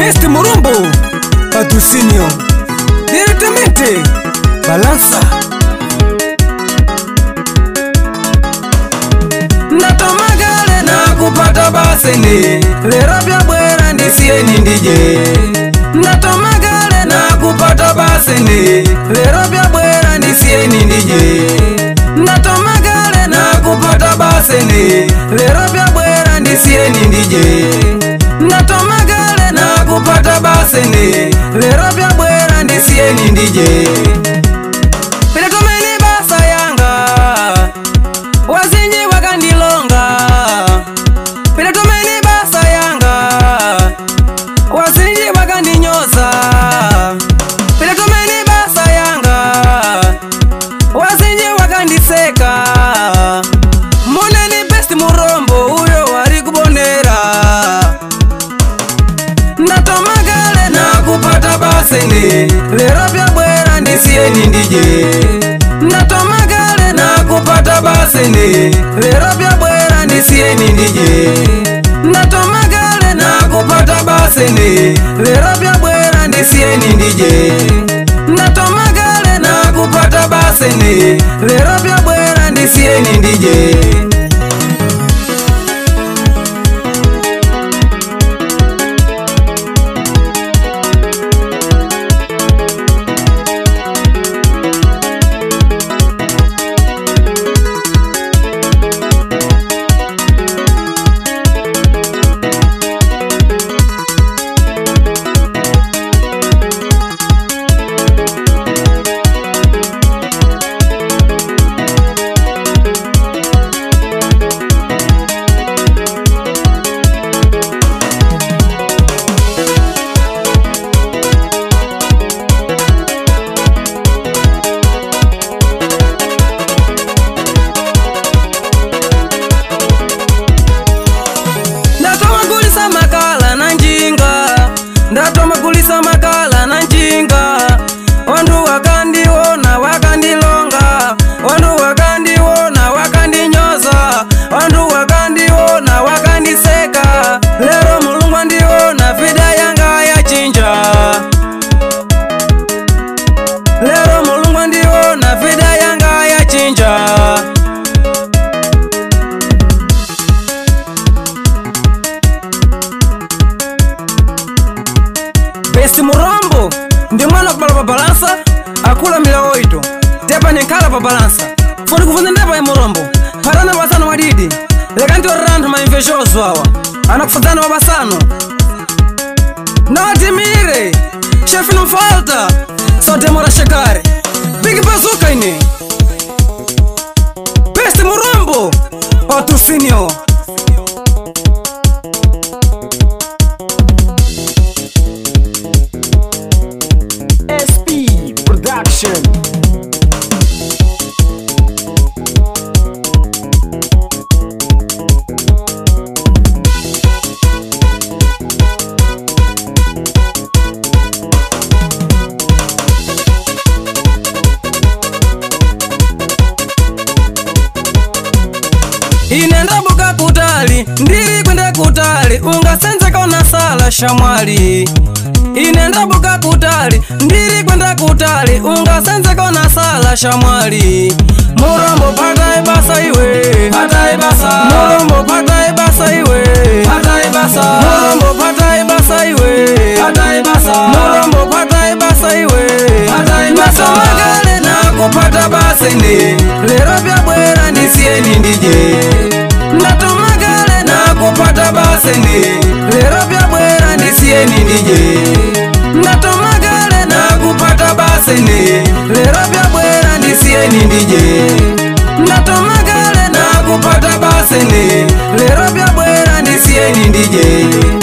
Best Murombo Patrocinio direttamente Balanza. Natomagale na kupata basene lero byabwera ndisieni ndije. Natomagale na kupata basene lero byabwera ndisieni ndije. Natomagale na kupata basene lero byabwera ndisieni ndije. Natomagale na kupata basene lero byabwera ndisieni ndije. Pile tumeni basa yanga wazinyi wakandilonga. Pile tumeni basa yanga wazinyi wakandinyoza. Pile tumeni basa yanga wazinyi wakandiseka. Moneni Best Murombo uyo wari kubonera. Natomagale na kupata basene lero byabwera ndisieni ndije. Natomagale na kupata basene lero byabwera ndisieni ndije. Natomagale na kupata basene lero byabwera ndisieni ndije. Natomagale na kupata basene lero byabwera ndisieni ndije. Ndatomagulisa makala na njinga. Wandu wakandiona wakandilonga. Wandu wakandiona wakandinyoza. Wandu wakandiona wakandiseka. Lero Mulungu andiona vida yanga ya chinja. Lero Mulungu andiona vida yanga ya chinja. Best Murombo ndi mwana kubala pa Balansa akula milawo ito tepa ninkala pa Balansa foni kufunza ndepa ya Murombo parana basano wadidi lekanti orrantu maimveshozo awa anakufudzana wa basano na watimire shefi nufalta sote mora shekare bigi bazuka ini Best Murombo Patrocinio. Inenda buka kutali, ndiri kwenda kutali, ungasenze kona sala shamwali. Inenda buka kutali, ndiri kwenda kutali, ungasenze kona sala shamwali. Murombo pata ibasa iwe, pata ibasa. Murombo pata ibasa iwe, pata ibasa. Murombo pata ibasa iwe, pata ibasa. Murombo pata ibasa iwe, pata ibasa. Natomagale na kupata basene lero byabwera ndisieni ndije. Natomagale na kupata basene lero byabwera ndisieni ndije. Natomagale na kupata basene lero byabwera ndisieni ndije. Natomagale na kupata basene lero byabwera ndisieni ndije.